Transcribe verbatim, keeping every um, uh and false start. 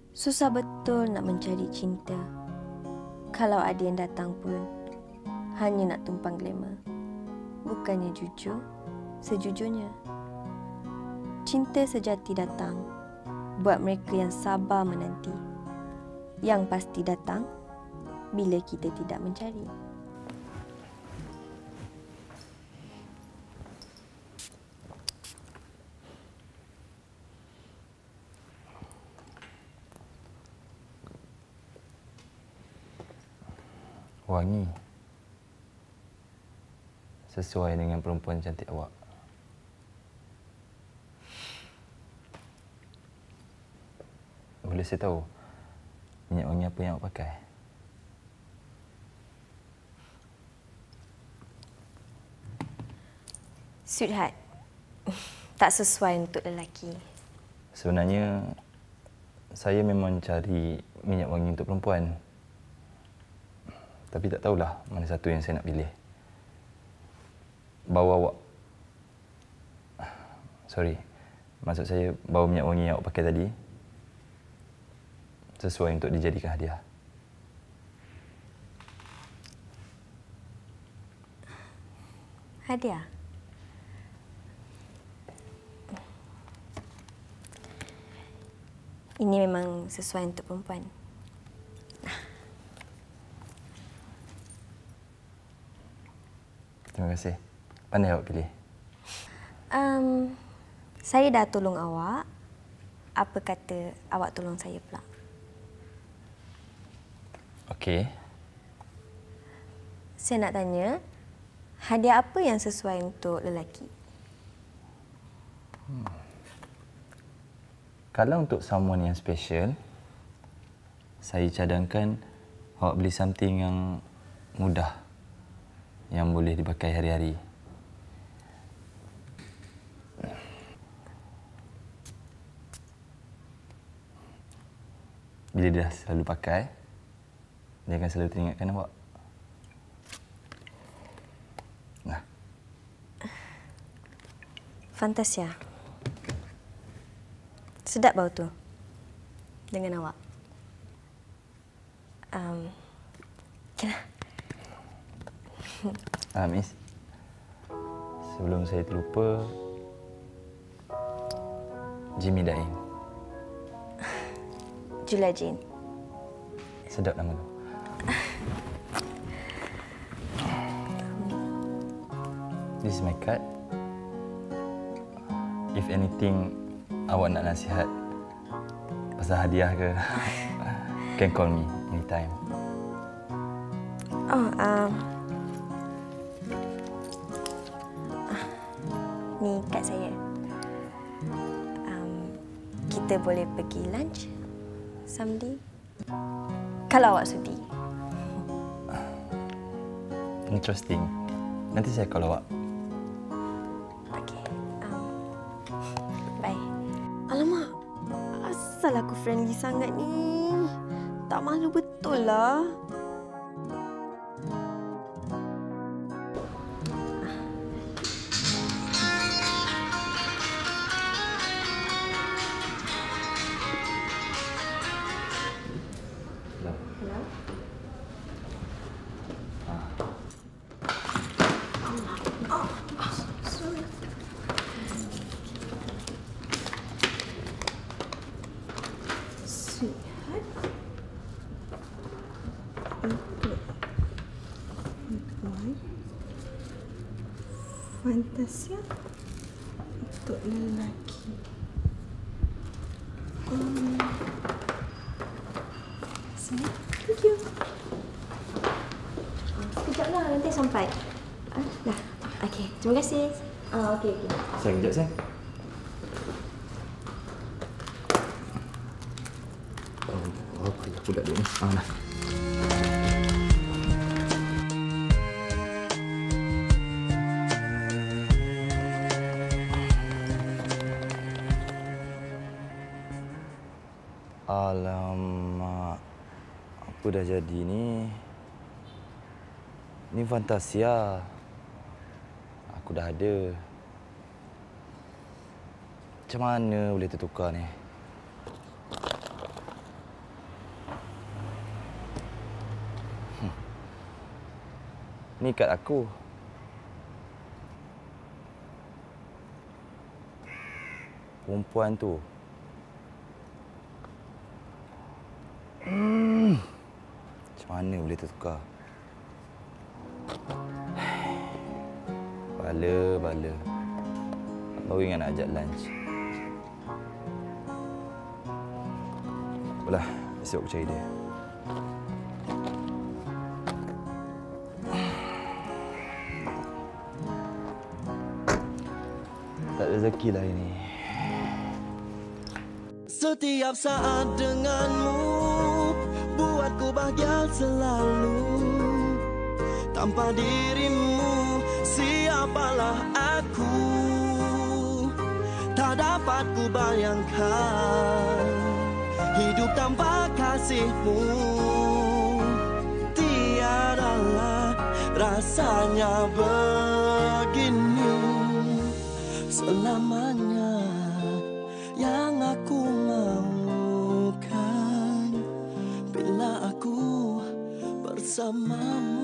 Susah betul nak mencari cinta. Kalau ada yang datang pun, hanya nak tumpang glamour. Bukannya jujur, sejujurnya. Cinta sejati datang buat mereka yang sabar menanti. Yang pasti datang bila kita tidak mencari. Wangi. Sesuai dengan perempuan cantik awak. Boleh saya tahu minyak wangi apa yang awak pakai? Sweetheart, tak sesuai untuk lelaki. Sebenarnya, saya memang cari minyak wangi untuk perempuan. Tapi tak tahulah mana satu yang saya nak pilih. Bau awak... Sorry. Maksud saya, bau minyak wangi yang awak pakai tadi sesuai untuk dijadikan hadiah. Hadiah? Ini memang sesuai untuk perempuan. Terima kasih. Pandai awak pilih. Um, saya dah tolong awak. Apa kata awak tolong saya pula? Okey. Saya nak tanya, hadiah apa yang sesuai untuk lelaki? Hmm. Kalau untuk someone yang special, saya cadangkan awak beli something yang mudah, yang boleh dipakai hari-hari. Bila dia dah selalu pakai, dia akan selalu teringatkan awak. Nah. Fantasia. Sedap bau tu dengan awak. Um, kenapa? Ah, Miss. Sebelum saya terlupa, Jimmy Daim. Julia Jane. Sedap nama tu. This is my card. If anything, awak nak nasihat pasal hadiah ke, can call me anytime. Oh, um, ni kad saya. Um, kita boleh pergi lunch someday. Kalau awak sudi. Interesting. Nanti saya call awak. Okey. Um, bye. Alamak, asal aku friendly sangat ni? Tak malu betul lah. Sweetheart, untuk perempuan, Fantasia untuk lelaki. Um, sini, thank you. Sekejaplah, nanti sampai. Ah, dah, okey. Terima kasih. Ah, okey, okey. Saya kejap, saya. Apa yang aku dah ada ni? Ah, dah. Alamak. Apa dah jadi ni? Ni Fantasia. Aku dah ada. Macam mana boleh tertukar ni? Ni kad aku. Perempuan tu. Hmm. Macam mana boleh tertukar? Bala, bala. Baru ingat nak ajak lunch. Apalah, esok aku cari dia. Tak ada rezeki lah ini. Setiap saat denganmu buatku bahagia selalu. Tanpa dirimu siapalah aku? Tak dapat ku bayangkan hidup tanpa kasihmu. Tiadalah rasanya begini selamanya. Yang aku maukan bila aku bersamamu.